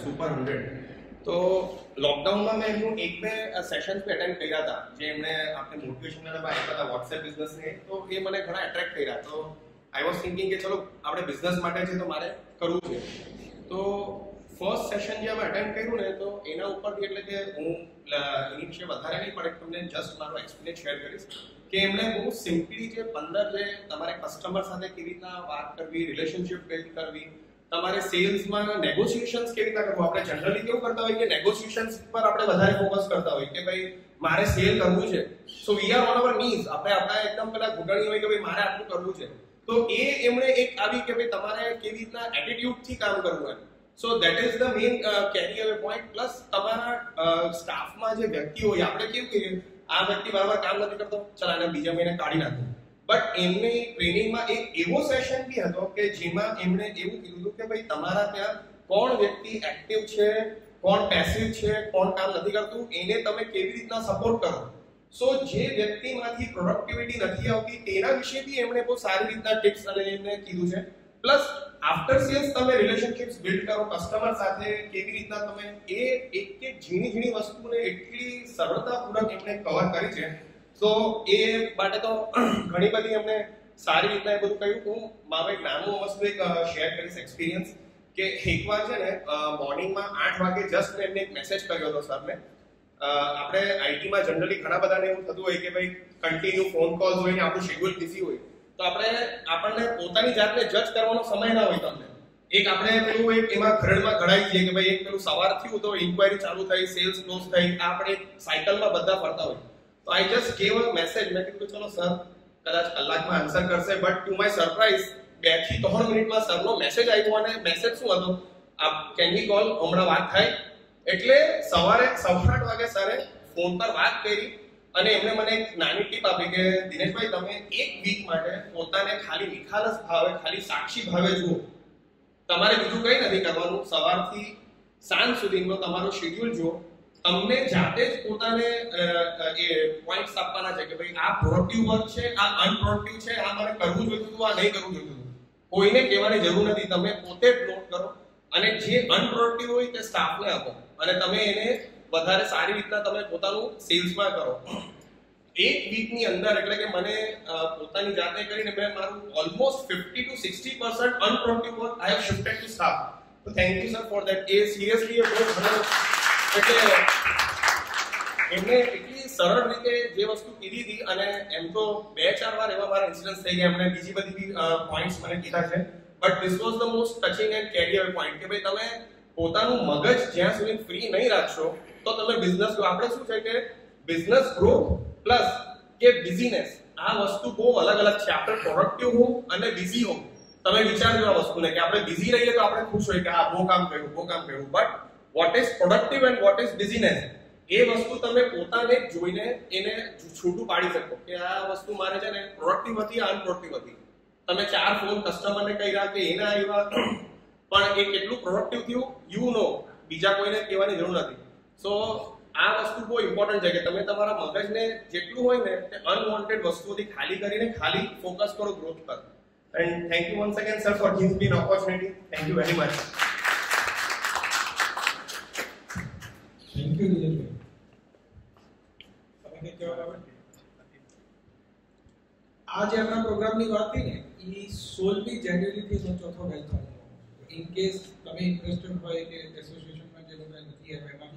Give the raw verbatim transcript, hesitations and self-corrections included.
Super hundred. તો લોકડાઉનમાં મેં એમનું એક બે સેશન્સ બી અટેન્ડ કર્યા હતા, જે એમણે આપણે મોટિવેશનલ આપ્યા હતા વોટ્સએપ બિઝનેસને. તો એ મને ઘણા એટ્રેક્ટ કર્યા. તો આઈ વોઝ થિંકિંગ કે ચલો આપણે બિઝનેસ માટે છે તો મારે કરવું છે. તો ફર્સ્ટ સેશન જે અમે અટેન્ડ કર્યું ને, તો એના ઉપરથી એટલે કે હું એની વિશે વધારે નહીં પણ તમને જસ્ટ મારો એક્સપિરિયન્સ શેર કરીશ કે એમણે બહુ સિમ્પલી જે પંદર જે તમારે કસ્ટમર સાથે કેવી રીતના વાત કરવી, રિલેશનશિપ કેવી કરવી, તમારે સેલ્સમાં નેગોશિએશન્સ કેવી રીતના કરવું. આપણે જનરલી કેવું કરતા હોય કે નેગોશિએશન્સ પર આપણે વધારે ફોકસ કરતા હોય કે ભાઈ મારે સેલ કરવું છે, so we are on our knees, આપણે આપણા એકદમ પેલા ઘૂંટણી હોય કે ભાઈ મારે આટલું કરવું છે. તો એ એમણે એક આવી કે ભાઈ તમારે કેવી રીતના એટીટ્યુડથી કામ કરવું એમ. So that is the main carry away point. Plus તમારા સ્ટાફમાં જે વ્યક્તિ હોય, આપણે કેવું કહીએ આ વ્યક્તિ બરાબર કામ નથી કરતો, ચાલ આને બીજા મહિને કાઢી નાખો. બટ એમની ટ્રેનિંગમાં એક એવો સેશન બી હતો કે જેમાં એમણે એવું કીધું કે ભાઈ તમારા ત્યાં કોણ વ્યક્તિ એક્ટિવ છે, કોણ પેસિવ છે, કોણ કામ નથી કરતું, એને તમે કેવી રીતના સપોર્ટ કરો. સો જે વ્યક્તિમાંથી પ્રોડક્ટિવિટી નથી આવતી તેના વિશે બી એમણે બહુ સારી રીતના ટિપ્સ અને એમને કીધું છે. પ્લસ આફ્ટર સેલ્સ તમે રિલેશનશિપ્સ બિલ્ડ કરો કસ્ટમર સાથે, કેવી રીતના તમે એ એક એક ઝીણી ઝીણી વસ્તુને એટલી સરળતાપૂર્વક એમણે કવર કરી છે. સો એ માટે તો ઘણી બધી એમને સારી રીતના એ બધું કહ્યું. હું મારો એક નાનું વસ્તુ એક શેર કરીશ એક્સપિરિયન્સ કે એકવાર છે ને મોર્નિંગમાં આઠ વાગે જસ્ટ મેં એમને એક મેસેજ કર્યો હતો સરને. આપણે આઈટીમાં જનરલી ઘણા બધાને એવું થતું હોય કે ભાઈ કન્ટિન્યુ ફોન કોલ્સ હોય ને આપણું શેડ્યુલ બિઝી હોય, તો આપણે આપણને પોતાની જાતને જજ કરવાનો સમય ના હોય. તમને એક આપણે પેલું એક એમાં ઘરડમાં ઘડાઈ જઈએ કે ભાઈ એક પેલું સવાર થયું તો ઇન્ક્વાયરી ચાલુ થઈ, સેલ્સ ક્લોઝ થઈ, આપણે સાયકલમાં બધા ફરતા હોય. તો I just gave a message. મેં કીધું ચલો સર કદાચ કલાકમાં આન્સર કરશે, બટ ટુ માય સરપ્રાઈઝ બે થી ત્રણ મિનિટમાં સરનો મેસેજ આવ્યો. અને મેસેજ શું હતો, આપ કેન વી કોલ, હમણાં વાત થાય. એટલે સવારે સવા આઠ વાગે સરે ફોન પર વાત કરી અને એમણે મને એક નાની ટીપ આપી કે દિનેશભાઈ તમે એક વીક માટે પોતાને ખાલી નિખાલસ ભાવે, ખાલી સાક્ષી ભાવે જુઓ. તમારે બીજું કંઈ નથી કરવાનું. સવારથી સાંજ સુધીનો તમારો શેડ્યુલ જુઓ. તમને જાતે જ પોતાને એ પોઈન્ટ્સ આપવાના છે કે ભાઈ આ પ્રોડક્ટિવ વર્ક છે, આ અનપ્રોડક્ટિવ છે, આ મારે કરવું જોઈતું હતું, આ નહીં કરવું જોઈતું હતું. કોઈને કહેવાની જરૂર નથી, તમે પોતે જ નોટ કરો અને જે અનપ્રોડક્ટિવ હોય તે સ્ટાફને આપો અને તમે એને વધારે સારી રીતના તમે પોતાનું સેલ્સમાં કરો. એક વીકની અંદર એટલે કે મને પોતાની જાતે કરીને મેં મારું almost fifty to sixty percent unproductive work I have shifted to staff. તો thank you sir for that. એ સિરિયસલી એ બહુ ઘણો એટલે એમને એટલી સરળ રીતે જે વસ્તુ કીધી હતી અને એમ તો બે ચાર વાર એવા મારા ઇન્સિડન્સ થઈ ગયા. એમણે બીજી બધી બી પોઈન્ટ્સ મને કીધા છે, but this was the most touching and carry away point કે ભાઈ તમે પોતાનું મગજ જ્યાં સુધી ફ્રી નહીં રાખશો તો તમે બિઝનેસ, આપણે શું છે કે બિઝનેસ ગ્રોથ પ્લસ કે બિઝીનેસ આ વસ્તુ બહુ અલગ અલગ છે. આપણે પ્રોડક્ટિવ હો અને બિઝી હો, તમે વિચારજો આ વસ્તુને કે આપણે બિઝી રહીએ તો આપણે ખુશ હોય કે હા બહુ કામ કર્યું, બહુ કામ કર્યું. But what is productive and what is business, એ વસ્તુ તમે પોતાને જોઈને એને છૂટું પાડી શકો કે આ વસ્તુ મારે છે ને પ્રોડક્ટિવ હતી, અનપ્રોડક્ટિવ હતી. તમે ચાર ફોન કસ્ટમરને કર્યા કે એના આવ્યા પણ એ કેટલું પ્રોડક્ટિવ થયું યુ નો, બીજા કોઈને કહેવાની જરૂર નથી. સો આ વસ્તુ બહુ ઇમ્પોર્ટન્ટ છે કે તમે તમારા મગજને જેટલું હોય ને તે અનવોન્ટેડ વસ્તુઓથી ખાલી કરીને ખાલી ફોકસ કરો ગ્રોથ પર. And thank you once again sir for giving me an opportunity. Thank you very much. Thank you Dineshbhai. તમે કે જવાબ આવે આ જે આપણા પ્રોગ્રામની વાત થઈ ને એ સોલલી જાન્યુઆરીથી તો ચોથો બેચ ચાલુ. ઇન કેસ તમે ઇન્ટરેસ્ટેડ હોય કે એસોસિએશનમાં જે લોકો નથી એમાં